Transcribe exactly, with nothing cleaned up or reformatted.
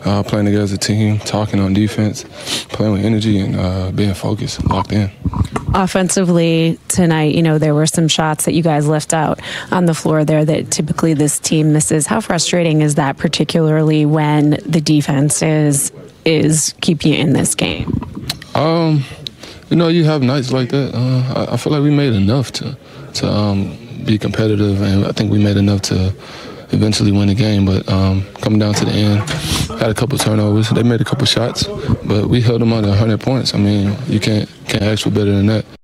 uh, playing together as a team, talking on defense, playing with energy, and uh, being focused, locked in. Offensively tonight, you know, there were some shots that you guys left out on the floor there that typically this team misses. How frustrating is that, particularly when the defense is is keeping you in this game? Um, you know, you have nights like that. Uh, I, I feel like we made enough to to um, be competitive, and I think we made enough to eventually win the game. But um, coming down to the end, had a couple turnovers. They made a couple shots, but we held them under one hundred points. I mean, you can't can't ask for better than that.